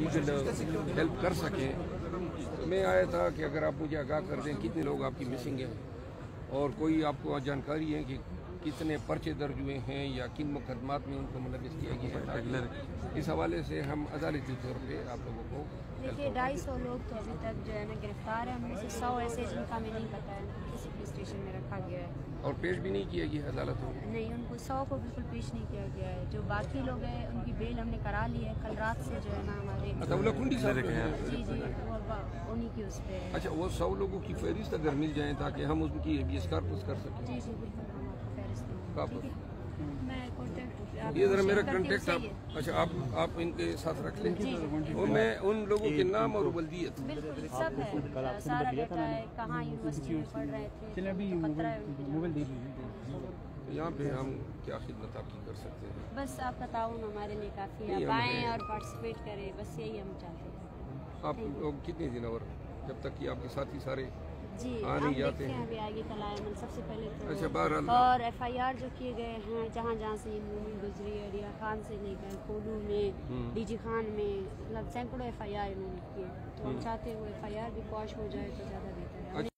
Legal help कर सकें। तो मैं आया था कि अगर आप मुझे आगाह कर दें कितने लोग आपकी मिसिंग हैं और कोई आपको जानकारी है कि कितने पर्चे दर्ज हुए हैं या किन मुकदमात में उनको मुलविस किया गया है। इस हवाले से हम अदालती तौर पे आप लोगों को देखिए 250 लोग तो अभी तक जो है ना गिरफ्तार है, उनमें से 100 ऐसे जिनका हमें नहीं पता है किसी पुलिस स्टेशन में रखा गया है और पेश भी नहीं किया गया अदालत में। नहीं, उनको 100 को बिल्कुल पेश नहीं किया गया है। जो बाकी लोग हैं उनकी बेल हमने करा ली है, कल रात से जो है ना हमारे कुंडी साहब जी वो उन्हीं की उस पर। अच्छा, वो 100 लोगों की फहरिस्त अगर मिल जाए ताकि हम उनकी हेबियस कॉर्पस कर सकें। जी बिल्कुल, हम आपको फहरिस्त देंगे। मैं कॉन्टैक्ट ये जरा मेरा कॉन्टैक्ट आप अच्छा आप इनके साथ रख लें और मैं उन लोगों के नाम और वल्दियत बिल्कुल सब है, सारा डाटा है, कहाँ यूनिवर्सिटी में पढ़ रहे थे। यहाँ पे हम क्या खिदमत आपकी कर सकते हैं? बस आपका ताउन हमारे लिए काफ़ी है, आप आएँ और पार्टिसिपेट करें, बस यही हम चाहते हैं। आप लोग कितने दिन और जब तक कि आपके साथी सारे जी आ नहीं जाते हैं? अभी आगे कल आए सबसे पहले तो अच्छा, बहरहाल और FIR जो किए गए हैं जहाँ जहाँ से ये मूवमेंट गुजरी है, रिया खान से लेकर कोलू में, DG खान में, मतलब सैकड़ों FIR इन्होंने किए। तो हम चाहते हैं वो FIR भी क्वाश हो जाए तो ज़्यादा बेहतर है।